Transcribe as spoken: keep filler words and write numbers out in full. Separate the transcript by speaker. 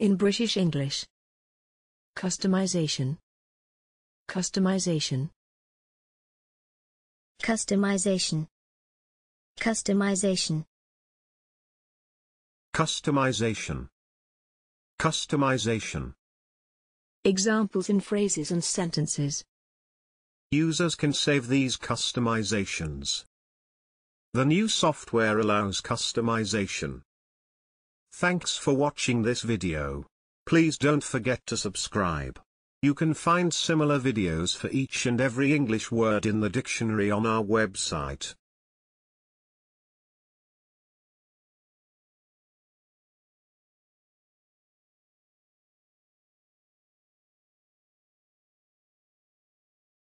Speaker 1: In British English. Customization. Customization.
Speaker 2: Customization. Customization.
Speaker 3: Customization. Customization.
Speaker 1: Examples in phrases and sentences.
Speaker 3: Users can save these customizations. The new software allows customization. Thanks for watching this video. Please don't forget to subscribe. You can find similar videos for each and every English word in the dictionary on our website.